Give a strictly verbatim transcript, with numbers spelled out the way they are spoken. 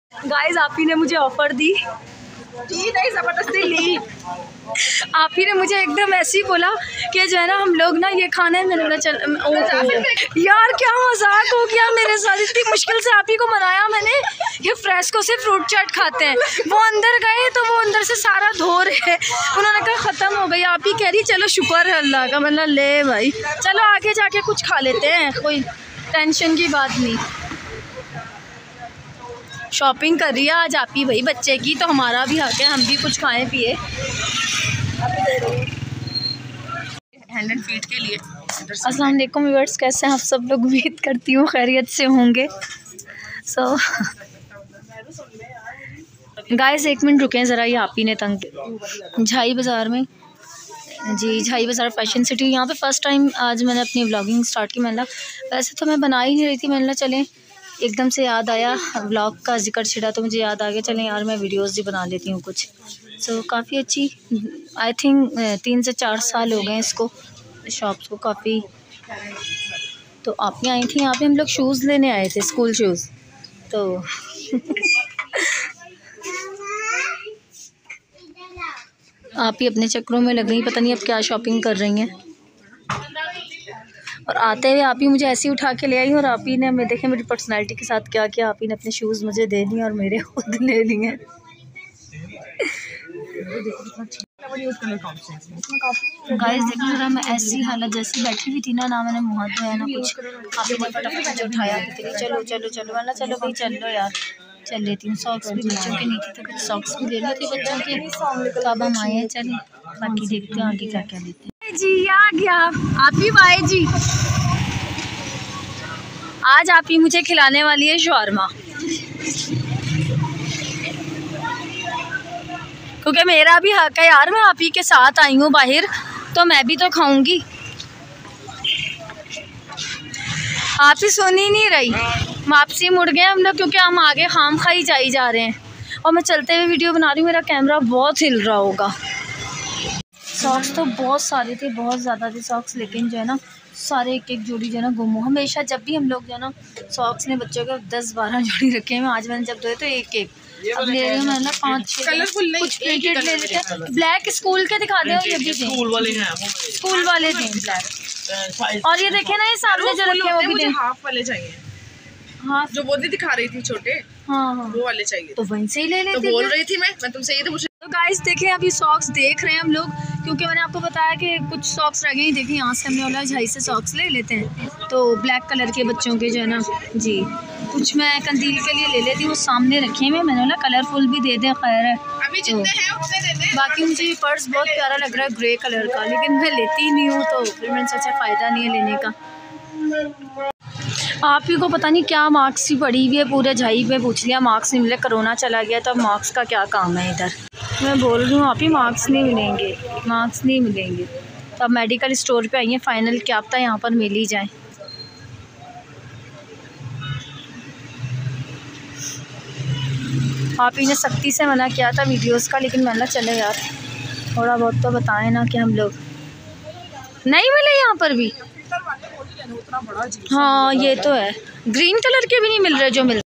Guys आप ही ने मुझे ऑफर दी जी नहीं, जबरदस्ती ली। आप ही ने मुझे एकदम ऐसे ही बोला कि जो है ना हम लोग ना ये खाना है। मैंने चल ओ, यार क्या मजाक हो गया मेरे साथ। इतनी मुश्किल से आप ही को मनाया मैंने। ये फ्रेस्को से फ्रूट चाट खाते हैं। वो अंदर गए तो वो अंदर से सारा धो रहे। उन्होंने कहा ख़त्म हो गई। आप ही कह रही चलो शुक्र है अल्लाह का। मतलब ले भाई चलो आगे जाके कुछ खा लेते हैं, कोई टेंशन की बात नहीं। शॉपिंग कर रही है आज आप ही भाई बच्चे की, तो हमारा भी हक है हम भी कुछ खाएं पिए। हंड्रेड फीट के लिए। अस्सलाम वालेकुम व्यूअर्स, कैसे हैं आप सब लोग? उम्मीद करती हूँ खैरियत से होंगे। सो गाइस एक मिनट रुकें ज़रा, ये आप ही ने तंग झाई बाज़ार में जी, झाई बाज़ार फैशन सिटी। यहाँ पे फ़र्स्ट टाइम आज मैंने अपनी व्लॉगिंग स्टार्ट की। मैंने वैसे तो मैं बना ही नहीं रही थी, मैंने चलें एकदम से याद आया, व्लॉग का जिक्र छिड़ा तो मुझे याद आ गया चलें यार मैं वीडियोस भी बना लेती हूँ कुछ। सो so, काफ़ी अच्छी, आई थिंक तीन से चार साल हो गए इसको, शॉप्स को काफ़ी। तो आप ही आई थी यहाँ पे, हम लोग शूज़ लेने आए थे, स्कूल शूज़। तो आप ही अपने चक्रों में लग गई, पता नहीं अब क्या शॉपिंग कर रही हैं। और आते हुए आप ही मुझे ऐसे ही उठा के ले आई और आप ही ने, मैं देखें मेरी पर्सनैलिटी के साथ क्या किया। आप ही ने अपने शूज़ मुझे दे दिए और मेरे खुद ले लिए। गाइस देखो जरा, मैं ऐसी हालत जैसी बैठी हुई थी ना, ना मैंने मुँह धोया ना कुछ। आप ही ने फटाफट मुझे उठाया कि चलो चलो चलो वाला चलो भाई चलो यार चल लेती हूँ। सॉक्स भी बच्चों के नहीं थे तो कुछ सॉक्स भी ले लेते बच्चों के। तो अब हम आए हैं, चले बाकी देखते हैं आगे क्या क्या लेते हैं। जी आ गया आप ही भाई जी। आज आप ही मुझे खिलाने वाली है शौरमा, क्योंकि मेरा भी हक है यार, मैं आप ही के साथ आई हूँ बाहर तो मैं भी तो खाऊंगी। आप ही सुन ही नहीं रही, वापसी मुड़ गए हम लोग क्योंकि हम आगे खाम खाई जाई जा रहे हैं। और मैं चलते हुए वीडियो बना रही हूँ, मेरा कैमरा बहुत हिल रहा होगा। सॉक्स तो बहुत सारे थे, बहुत ज़्यादा थे सॉक्स, लेकिन जो है ना सारे एक एक जोड़ी जो है ना गुम हो। हमेशा जब भी हम लोग जो है ना सॉक्स ने बच्चों के दस बारह जोड़ी रखे हैं। आज मैंने जब धोए तो एक एक, अब ले रही हूँ मैं ना पाँच छः, कुछ एक एक ले लेते हैं। ब्लैक स्कूल के दिखा दो, ये भी स्कूल वाले हैं, स्कूल वाले थे ब्लैक। और ये देखे ना ये सामने जो रखे हैं वो भी हाफ वाले चाहिए। हाँ जो वो दिखा रही थी छोटे, हाँ हाँ वो वाले चाहिए। तो वहीं से ही ले लेते। तो बोल रही थी मैं मैं तुमसे ये तो पूछ। तो गाइस देखें अभी सॉक्स देख रहे हैं हम लोग, क्योंकि मैंने आपको बताया कि कुछ सॉक्स रह गए हैं। देखिए यहाँ से हमने वाला झाई से सॉक्स ले लेते हैं, तो ब्लैक कलर के बच्चों के जो है ना जी। कुछ मैं कंदील के लिए ले लेती हूँ, सामने रखे हुए मैंने बोला कलरफुल भी दे दें, खैर है अभी जितने हैं उतने दे दें। बाकी मुझे ये पर्स बहुत प्यारा लग रहा है ग्रे कलर का, लेकिन मैं लेती ही नहीं हूँ तो फिर मैंने सोचा फ़ायदा नहीं है लेने का। आप ही को पता नहीं क्या मार्क्स ही पड़ी हुई है, पूरे झाई पे पूछ लिया मार्क्स नहीं मिले, कोरोना चला गया तो अब मार्क्स का क्या काम है इधर। मैं बोल रही हूँ आप ही मार्क्स नहीं मिलेंगे, मार्क्स नहीं मिलेंगे। तो अब मेडिकल स्टोर पे आई हैं, फाइनल क्या पता यहाँ पर मिल ही जाए। आप ही ने सख्ती से मना किया था वीडियोस का, लेकिन मैंने चले यार थोड़ा बहुत तो बताएं ना कि हम लोग नहीं मिले यहाँ पर भी। हाँ ये तो है, ग्रीन कलर के भी नहीं मिल रहे जो मिल